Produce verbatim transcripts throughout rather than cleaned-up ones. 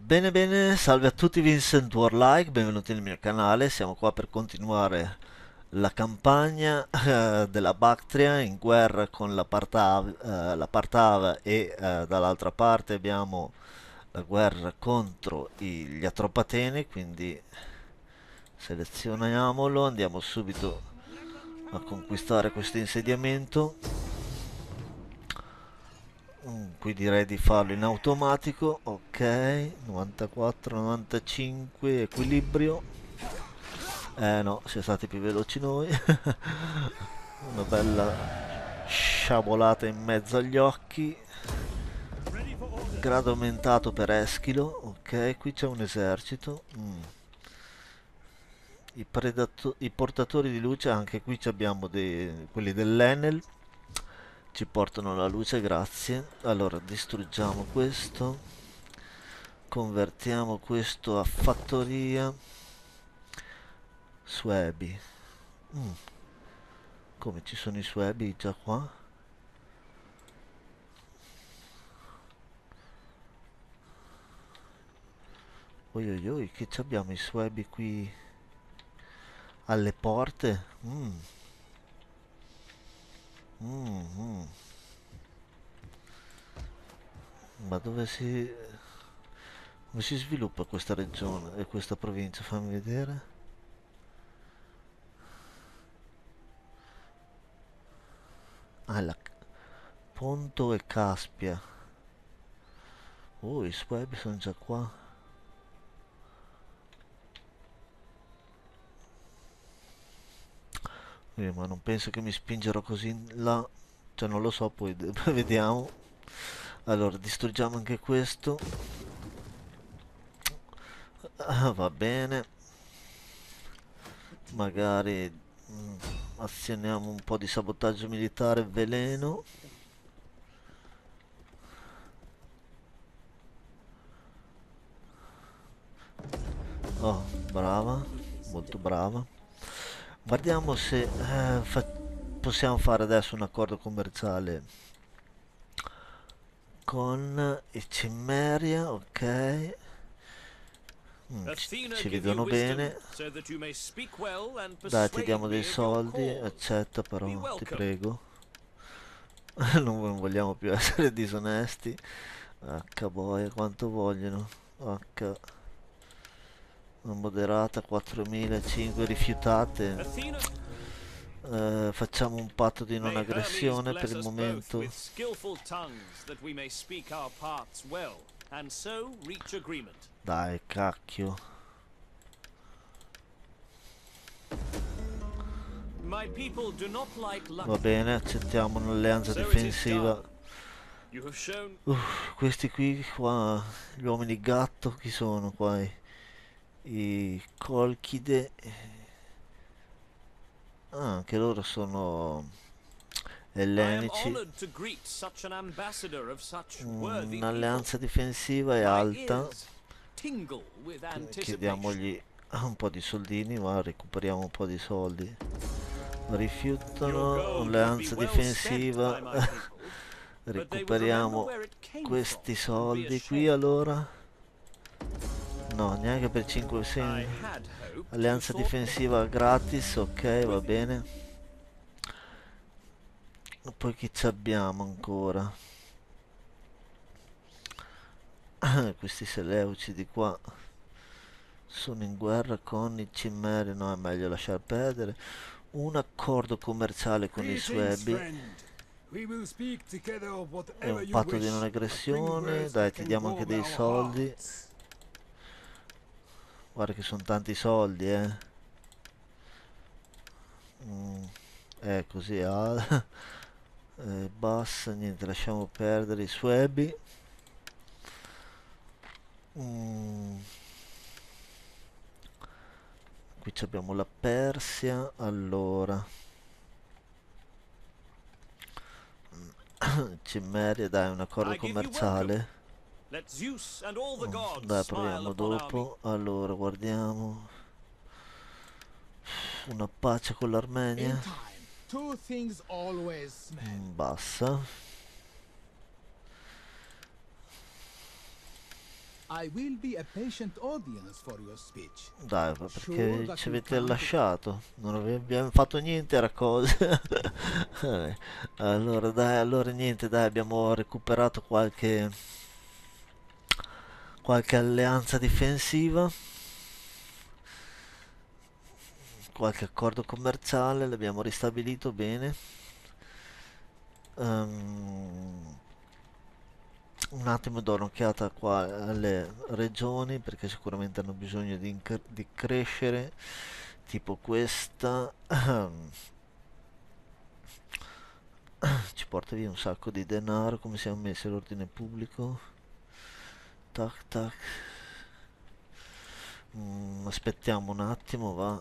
Bene bene, salve a tutti, Vincent Warlike, benvenuti nel mio canale. Siamo qua per continuare la campagna eh, della Bactria in guerra con la Partav, eh, la Partav e eh, dall'altra parte abbiamo la guerra contro i- gli Atropateni, quindi selezioniamolo, andiamo subito a conquistare questo insediamento. Mm, qui direi di farlo in automatico. Ok, novantaquattro novantacinque, equilibrio. Eh no, siamo stati più veloci noi. Una bella sciabolata in mezzo agli occhi. Grado aumentato per Eschilo. Ok, qui c'è un esercito. Mm. I, predato- I portatori di luce, anche qui ci abbiamo dei- quelli dell'Enel. Ci portano la luce, grazie. Allora, distruggiamo questo. Convertiamo questo a fattoria. Suebi. Mm, come ci sono i suebi già qua? Oi oi oi, che ci abbiamo i suebi qui alle porte? Mm, mm, mm. Ma dove si, dove si sviluppa questa regione e questa provincia? Fammi vedere. Ah, la Ponto e Caspia. Oh, i suebi sono già qua. Eh, ma non penso che mi spingerò così in là. Cioè, non lo so, poi vediamo. Allora, distruggiamo anche questo. Ah, va bene. Magari mm, azioniamo un po' di sabotaggio militare, veleno. Oh, brava, molto brava. Guardiamo se eh, fa- possiamo fare adesso un accordo commerciale con i Cimmeria, ok. Mm, ci, Athena ci give you vedono wisdom, bene. so that you may speak well and Dai, ti persuade diamo dei me of your soldi, cause. accetta Be però, ti welcome. prego. Non non vogliamo più essere disonesti. H boia, quanto vogliono? H moderata, quattromila, cinque rifiutate. Athena, Eh, facciamo un patto di non may Hermes aggressione per bless il us both momento. with skillful tongues, that we may speak our parts well, and so reach agreement. Dai, cacchio. My people do not like Va luck, bene, accettiamo un'alleanza so it is difensiva. done. You have shown Uff, questi qui qua, gli uomini gatto, chi sono qua? I, i Colchide. Ah, anche loro sono I am ellenici. honored to greet such an ambassador of such worthy people. Un'alleanza difensiva è My alta. ears tingle with anticipation. Chiediamogli un po' di soldini, ma recuperiamo un po' di soldi. Your Rifiutano, gold would be alleanza well spent difensiva. by my people, but they would remember Recuperiamo where it came from questi and be soldi qui ashamed. allora. No, neanche per cinque I sen. had hoped you Alleanza thought difensiva gratis, ok, va with it. bene. Poi chi ci abbiamo ancora? Questi Seleuci di qua sono in guerra con i Cimmeri, no, è meglio lasciar perdere. Un accordo commerciale con i Greetings, Suebi friend. We will speak together of e whatever un you patto di non wish, but bring aggressione. words Dai, that ti can diamo anche warm dei our soldi. hearts. Guarda che sono tanti soldi, eh. Mm, è così, ah. Eh, basta, niente, lasciamo perdere i Suebi. Mm, qui ci abbiamo la Persia, allora. Cimmeria, dai, un accordo I give you welcome. commerciale. Let Zeus and all the Mm, gods dai, smile proviamo upon our meet. dopo. Allora, guardiamo. Una pace con In l'Armenia. time, two things always Mm, met. bassa. I will be a patient audience for your speech. Dai, ma Sure perché that ci you avete can't- lasciato? Non ave- abbiamo fatto niente, era cose. Vabbè, allora, dai, allora niente, dai, abbiamo recuperato qualche qualche alleanza difensiva, qualche accordo commerciale, l'abbiamo ristabilito bene. Ehm, un attimo do un'occhiata qua alle regioni perché sicuramente hanno bisogno di, incre- di crescere, tipo questa. Ci porta via un sacco di denaro. Come siamo messi all'ordine pubblico? Tac tac. Mm, aspettiamo un attimo, va,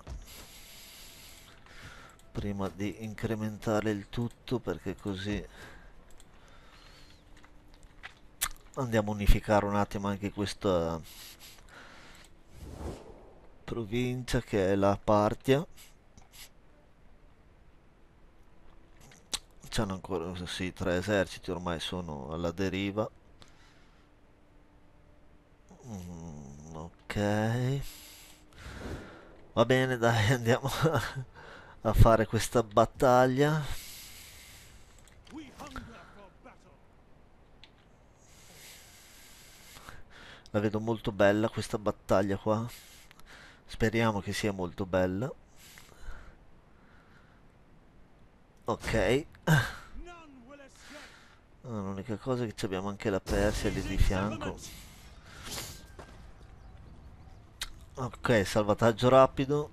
prima di incrementare il tutto, perché così andiamo a unificare un attimo anche questa provincia che è la Partia. C'hanno ancora, sì, tre eserciti ormai sono alla deriva. Mm, ok, va bene, dai, andiamo a, a fare questa battaglia. We hunger for battle. La vedo molto bella questa battaglia qua. Speriamo che sia molto bella. Ok. None will escape. Ah, l'unica cosa è che abbiamo anche la Persia lì di fianco. Ok, salvataggio rapido.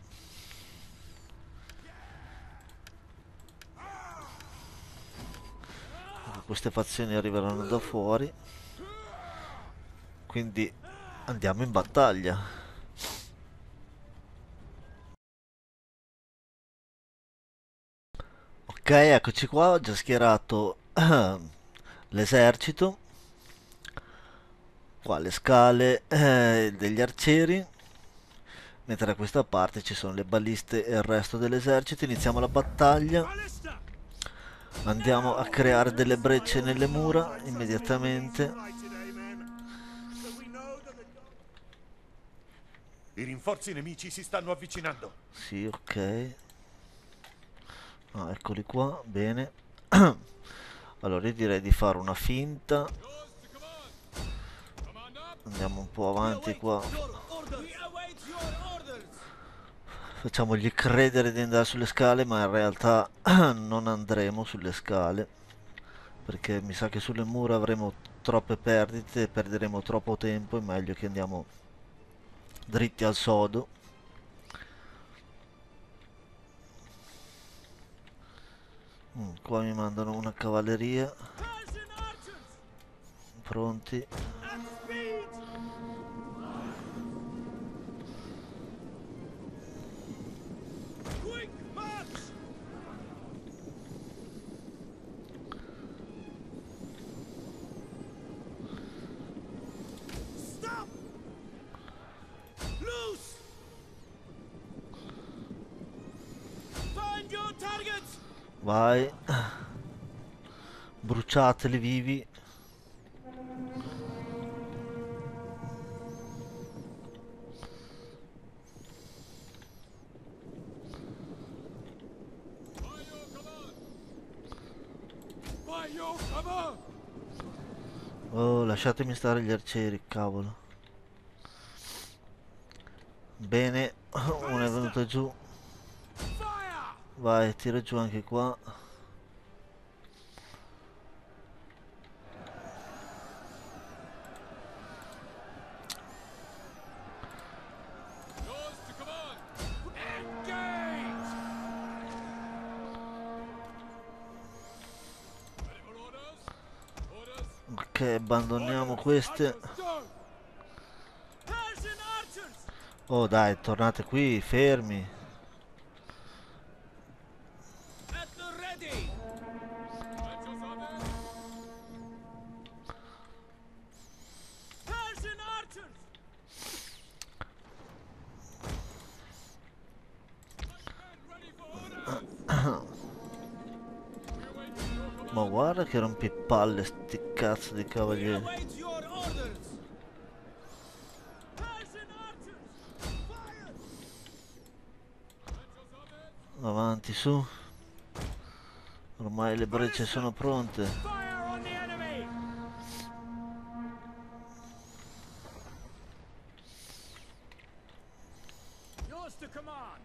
Queste fazioni arriveranno da fuori. Quindi andiamo in battaglia. Ok, eccoci qua, ho già schierato l'esercito. Qua le scale eh, degli arcieri. Mentre da questa parte ci sono le baliste e il resto dell'esercito. Iniziamo la battaglia. Ballista. Andiamo a creare delle brecce nelle mura immediatamente. I rinforzi nemici si stanno avvicinando. Sì, ok. Ah, eccoli qua, bene. Allora io direi di fare una finta. Andiamo un po' avanti qua. Facciamogli credere di andare sulle scale, ma in realtà non andremo sulle scale. Perché mi sa che sulle mura avremo troppe perdite e perderemo troppo tempo. È meglio che andiamo dritti al sodo. Mm, qua mi mandano una cavalleria. Pronti. Quick march. Stop. Loose. Find your targets. Vai. Bruciateli vivi. By your cover. Oh, lasciatemi stare gli arcieri, cavolo. Bene, uno è venuto giù. Fire. Vai, tira giù anche qua. Yours to command. Engage. Ready for orders? Orders. Ok, abbandoniamo queste. Go. Persian archers. Oh dai, tornate qui, fermi. At the ready. At your service. Persian archers. Men ready for orders. We await your command. Ma guarda che rompipalle sti cazzo di We cavalieri. await your orders. Avanti, su. Ormai le brecce sono pronte. Fire on the enemy! Yours to command!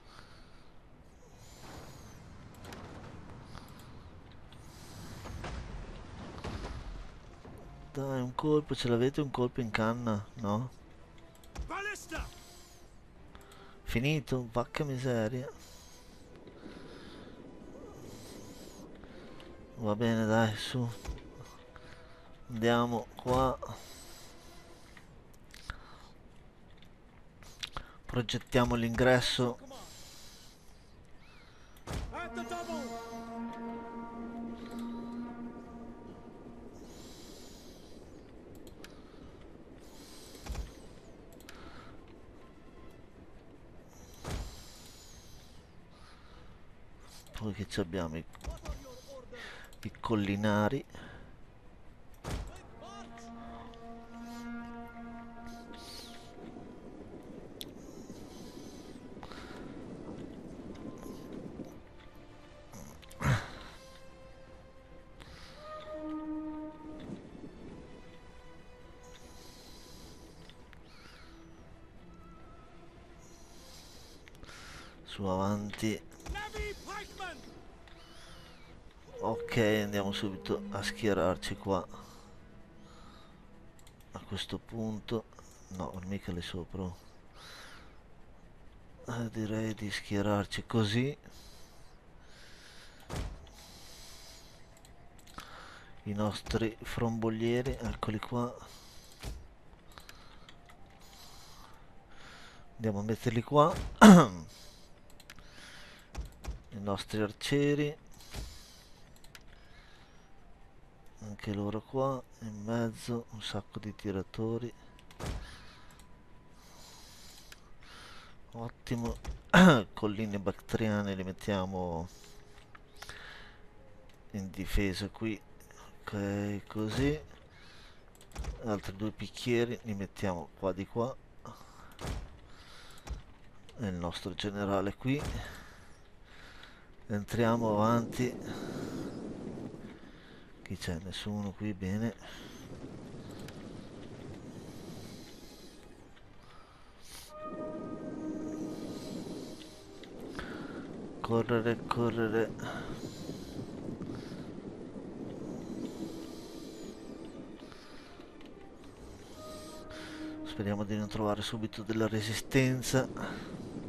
Dai, un colpo, ce l'avete un colpo in canna? No? Ballista! Finito? Vacca miseria. Va bene, dai, su. Andiamo qua. Progettiamo l'ingresso. At the double! Poi che ci abbiamo i, i collinari. Su, avanti. Navy pikemen! Ok, andiamo subito a schierarci qua. A questo punto. No, mica lì sopra. Eh, direi di schierarci così. I nostri frombolieri, eccoli qua. Andiamo a metterli qua. I nostri arcieri. Anche loro qua, in mezzo, un sacco di tiratori. Ottimo. Colline bactriane li mettiamo in difesa qui. Ok, così. Altri due picchieri li mettiamo qua di qua. E il nostro generale qui. Entriamo avanti. Chi c'è? Nessuno qui, bene. Correre, correre. Speriamo di non trovare subito della resistenza.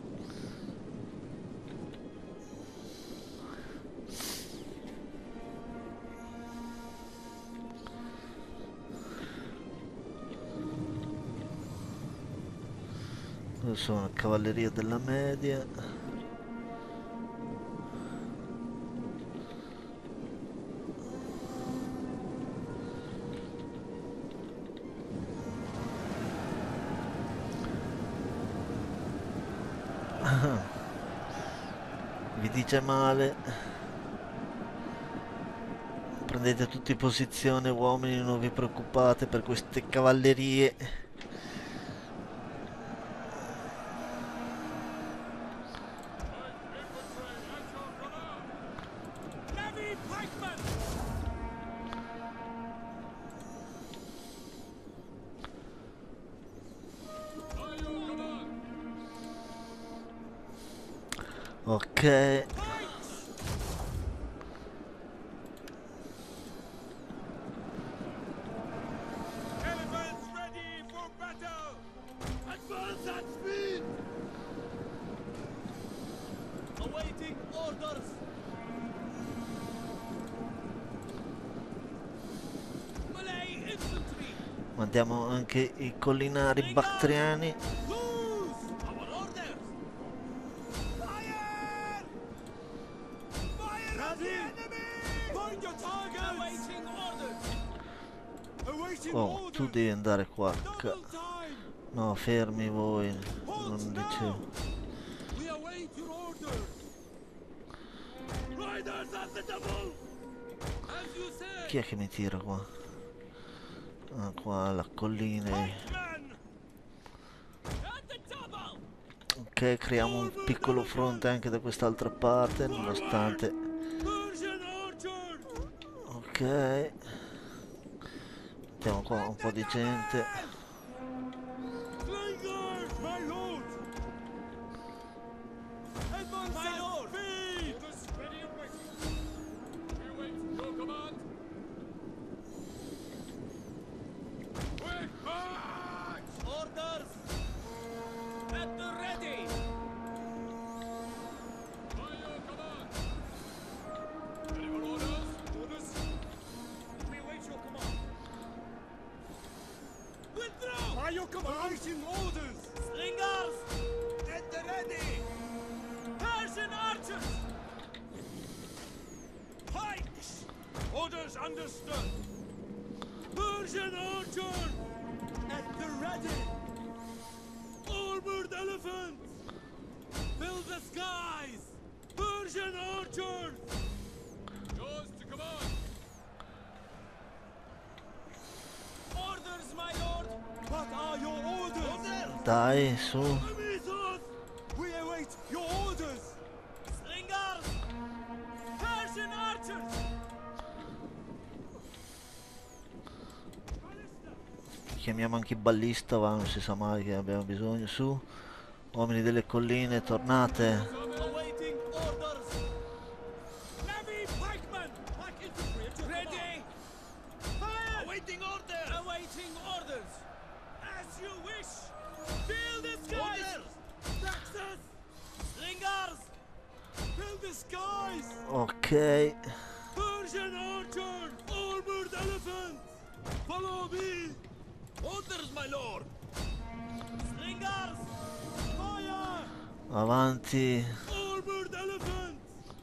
Dove sono? Cavalleria della media. Vi dice male. Prendete tutti posizione, uomini, non vi preoccupate per queste cavallerie. Navy pikemen! Ok. Elephants ready for battle! Advance at speed! Awaiting orders! Malay infantry! Mandiamo anche i collinari bactriani. Loose! Our orders! Fire! Fire on the enemy! Find your target! Awaiting orders! Awaiting Oh, tu orders! devi andare qua. Ca- Double time! No, fermi voi. Halt Non now! dicevo. We await your orders! Riders at the double! As you said! Chi è che mi tira qua? Ah, qua la collina. Pikemen! At the double! Ok, Ok, creiamo un piccolo fronte anche da quest'altra parte, nonostante... Ok. Mettiamo qua un po' di gente. Orders understood. Persian archer at the ready. Armored elephants fill the skies. Persian archers. Yours to command. Orders, my lord. What are your orders? Dai, su. We await your orders. Slingers. Persian archers. Chiamiamo anche i ballista, va, non si sa mai che abbiamo bisogno. Su, uomini delle colline, tornate. Awaiting orders. Navy pikemen. Pike infantry ready. Fire. Awaiting orders. Awaiting orders. As you wish. Fill the skies. Texas. Slingers. Fill the skies. Ok. Persian archer. Armored elephants. Follow me. Orders, my lord. Slingers. Fire. Avanti. Armored elephants.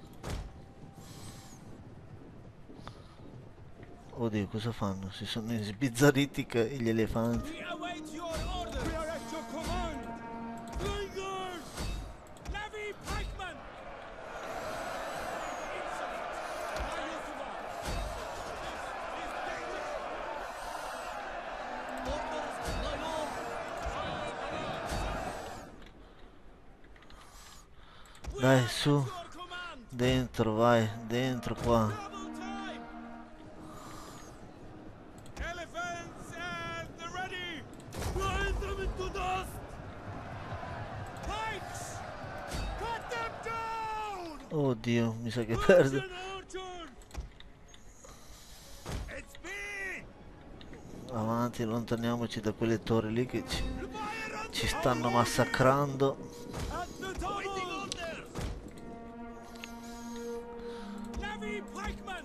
Oddio, cosa fanno? Si sono sbizzarriti che- gli elefanti. We await your orders. We are at your command. Slingers. Navy pikemen. Insolent. By your command. This is dangerous. Orders, my lord. We Dai, are at su. your command. Dentro, vai, dentro qua. Double time. Elephants at the ready. Grind them into dust. Pikes. Cut them down. Oddio, mi sa che perdo. Persian archer. It's me. Avanti, allontaniamoci da quelle torri lì che ci, The fire on ci the stanno hole. massacrando. At the double. Awaiting orders. Navy pikemen.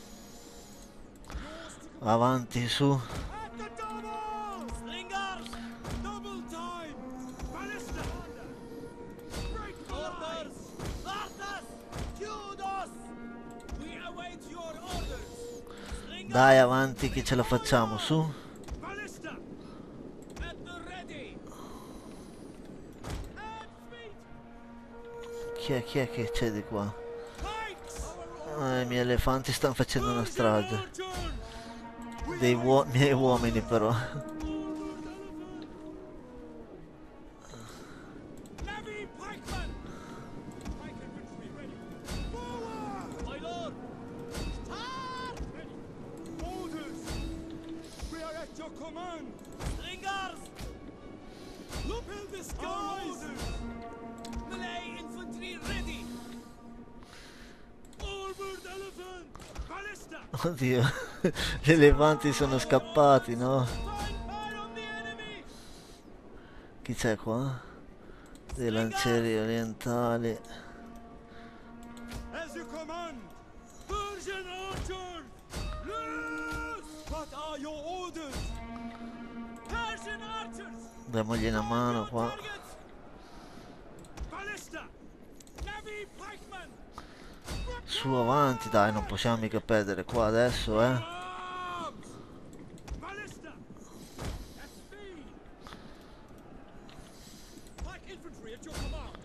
Yours to Avanti, su. At the double! Slingers! Double time! Ballista! Break orders! Arthas! Kudos! We await your orders! Slingers! Dai, avanti che ce la facciamo, su. Ballista! At the ready! At feet! Chi è, chi è che c'è di qua? Pikes! Ah, i miei elefanti stanno facendo una Persian strage. archer! We Dei uo- miei uomini però. Navy pikemen! Pike infantry ready. Forward! My lord! Start! Ready. Orders! We are at your command! Slingers! Look in the skies! Malay infantry ready! Armored elephant! Ballista! Oddio, gli elefanti sono scappati, no? Find fire on the enemy! Chi c'è qua? Dei lancieri orientali. As you command! Persian archers! Loose! What are your orders? Persian archers! Diamogli una mano qua. Targets! Ballista! Navy pikemen! Su, avanti, dai, non possiamo mica perdere qua adesso, eh. Arms! Ballista! At speed! Pike infantry at your command!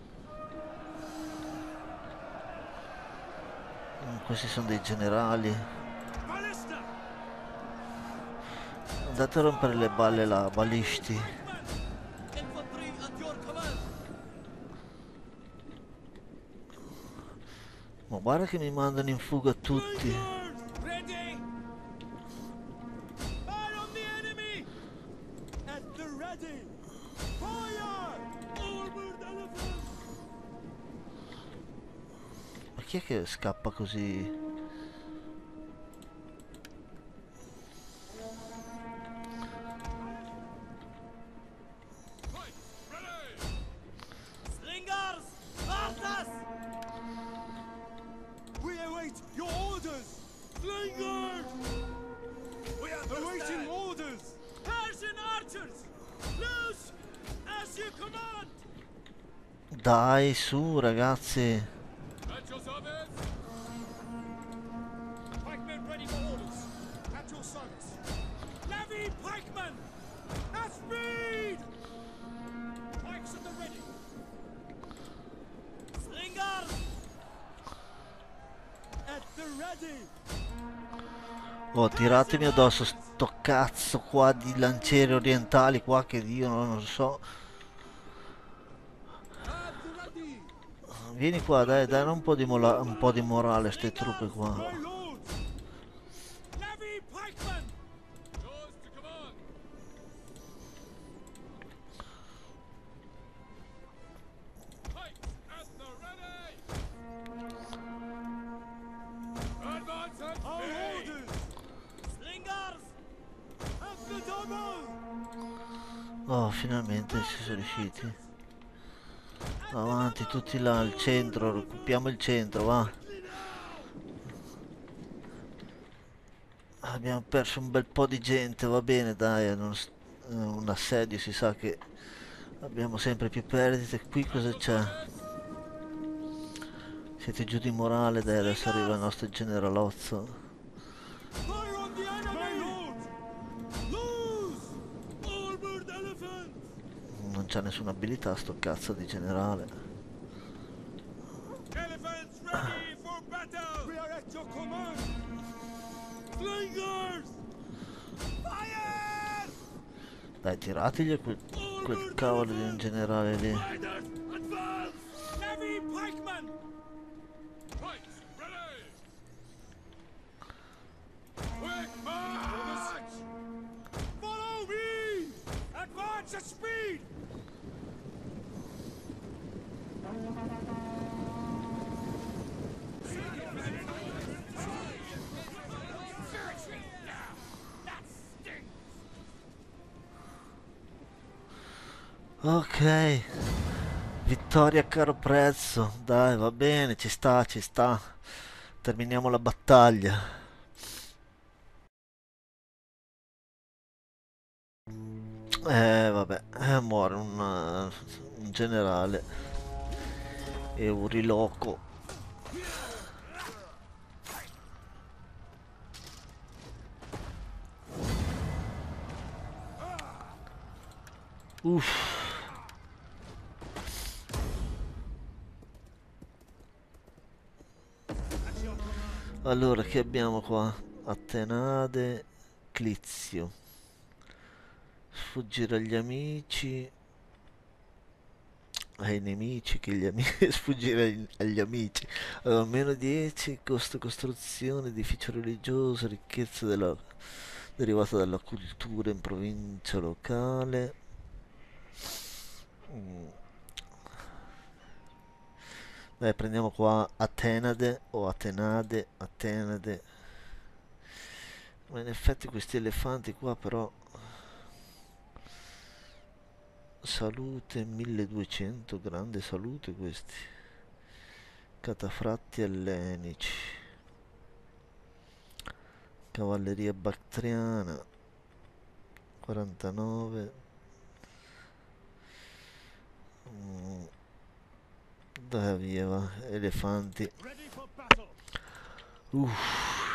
Mm, Questi sono dei generali. Ballista! Andate a rompere le balle là, balisti. Pikemen! Infantry at your command! Ma guarda che mi mandano in fuga tutti. Slingers, ready! Fire on the enemy! At the ready! Fire! Armored elephants! Ma chi è che scappa così? Slingers! Arthas! We await your orders! Slingers! We awaiting orders! Persian archers! Loose! As you command! Dai, su, ragazzi. At your service! Pikemen ready for orders! At your service! Levy pikemen! At speed! Pikes at the ready! Slingers! At the ready! Oh, tiratemi addosso sto cazzo qua di lancieri orientali qua che io non so. At the ready. Vieni qua, dai, dai un po' di, mola- un po' di morale a ste truppe qua. My lords! Levy pikemen! Yours to command! Pikes at the ready! Advance at Our orders! Slingers! At the double! Oh, finalmente ci sono riusciti. Avanti, tutti là, al centro, occupiamo il centro, va. Abbiamo perso un bel po' di gente, va bene, dai, non s- eh, un assedio si sa che abbiamo sempre più perdite. Qui cosa c'è? Siete giù di morale, dai, adesso arriva il nostro generalozzo. Fire on the enemy! My lords! Loose! Armored elephant! Non c'ha nessuna abilità sto cazzo di generale. Elephants ready for battle! We are at your command! Slingers! Fire! Dai, tiratigli quel, quel cavolo di un generale lì. Riders, advance! Levy pikemen! Pikes ready! Quick march! Follow me! Advance at speed! Ok, vittoria a caro prezzo, dai, va bene, ci sta, ci sta. Terminiamo la battaglia. Eh, vabbè, eh, muore un, eh, un generale. Euriloco. Uff. Allora, che abbiamo qua? Attenade, Clizio. Sfuggire agli amici. Ai nemici che gli amici. Sfuggire agli, agli amici. Allora, meno dieci, costo costruzione, edificio religioso, ricchezza della, derivata dalla cultura in provincia locale. Mm. Dai, prendiamo qua Atenade o Atenade, Atenade. Ma in effetti questi elefanti qua però... Salute milleduecento, grande salute questi. Catafratti ellenici. Cavalleria bactriana. quarantanove. Mm. Dai via, va. Elefanti. Ready for battle! Uff.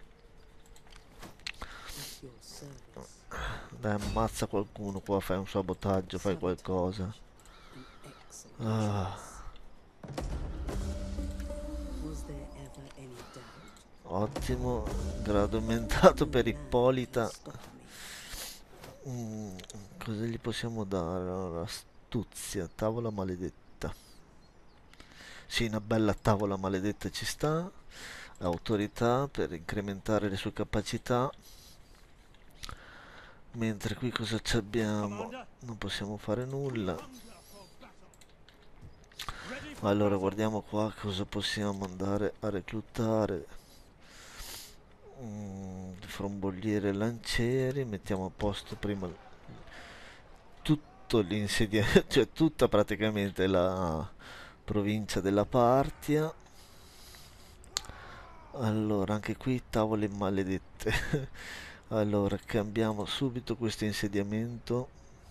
At your service. Dai, ammazza qualcuno qua, fai un sabotaggio, fai qualcosa. An excellent Ah, choice. Was there ever any doubt? ottimo, grado aumentato per No man Ippolita. can stop me. Mm, cosa gli possiamo dare? Allora, astuzia, tavola maledetta. Sì, una bella tavola maledetta ci sta. Autorità per incrementare le sue capacità. Mentre qui cosa ci abbiamo? Non possiamo fare nulla. Allora guardiamo qua cosa possiamo andare a reclutare. Mm, fromboliere lancieri. Mettiamo a posto prima tutto l'insediamento, cioè tutta praticamente la provincia della Partia. Allora anche qui tavole maledette. Allora cambiamo subito questo insediamento.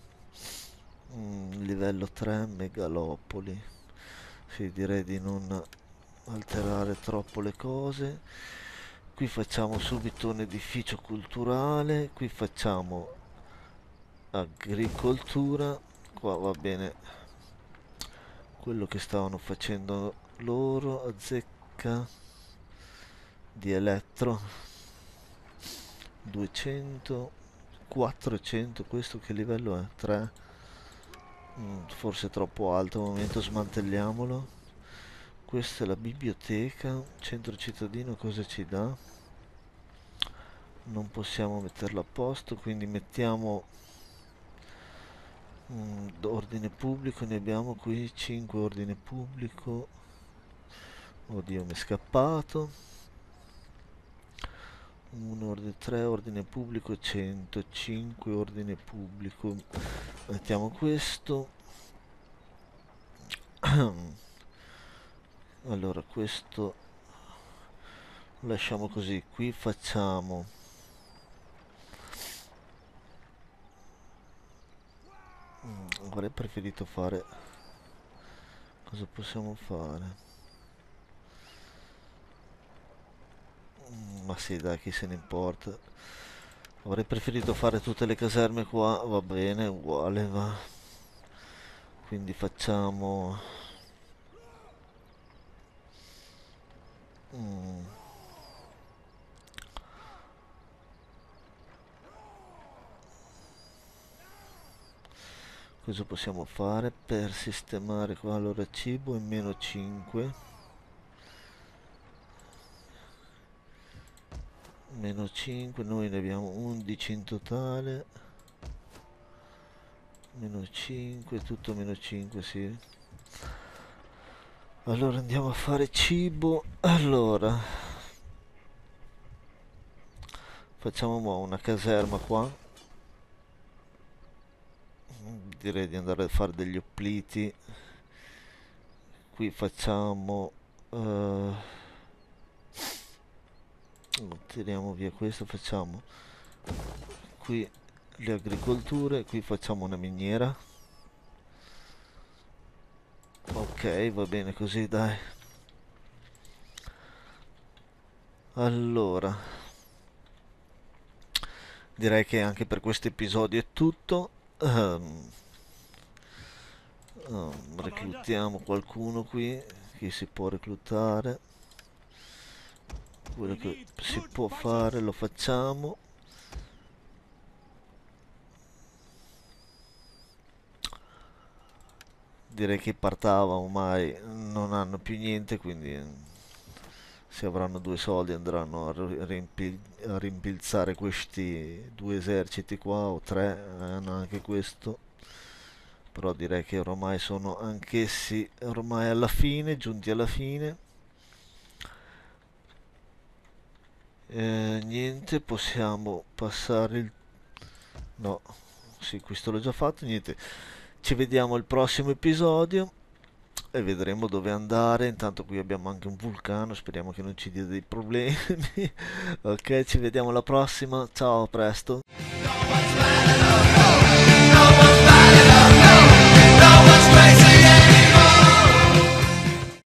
Mm, livello tre, megalopoli. Sì, direi di non alterare troppo le cose. Qui facciamo subito un edificio culturale. Qui facciamo agricoltura. Qua va bene quello che stavano facendo loro. Azzecca di elettro duecento, quattrocento. Questo che livello è? tre. Mm, forse troppo alto al momento, smantelliamolo. Questa è la biblioteca. Centro cittadino cosa ci dà? Non possiamo metterlo a posto, quindi mettiamo mm, ordine pubblico. Ne abbiamo qui cinque ordine pubblico. Oddio, mi è scappato. uno ordine tre, ordine pubblico centocinque, ordine pubblico. Mettiamo questo. Allora questo lasciamo così. Qui facciamo mm, avrei preferito fare, cosa possiamo fare? Ma sì, dai, chi se ne importa. Avrei preferito fare tutte le caserme qua. Va bene, uguale va. Quindi facciamo mm. Cosa possiamo fare per sistemare qua? Allora cibo in meno cinque, meno cinque, noi ne abbiamo undici in totale. Meno cinque, tutto meno cinque, sì. Allora andiamo a fare cibo. Allora facciamo mo una caserma qua. Direi di andare a fare degli oppliti. Qui facciamo uh, tiriamo via questo, facciamo qui le agricolture, qui facciamo una miniera. Ok, va bene così, dai. Allora direi che anche per questo episodio è tutto. um, um, reclutiamo qualcuno qui. Chi si può reclutare? Quello che si può fare lo facciamo. Direi che Partava ormai non hanno più niente, quindi se avranno due soldi andranno a, riempil a rimpilzare questi due eserciti qua, o tre, hanno anche questo. Però direi che ormai sono anch'essi ormai alla fine, giunti alla fine. Eh, niente, possiamo passare il... no, sì, questo l'ho già fatto, niente. Ci vediamo al prossimo episodio e vedremo dove andare. Intanto qui abbiamo anche un vulcano, speriamo che non ci dia dei problemi. Ok, ci vediamo alla prossima, ciao, a presto. No one's crazy.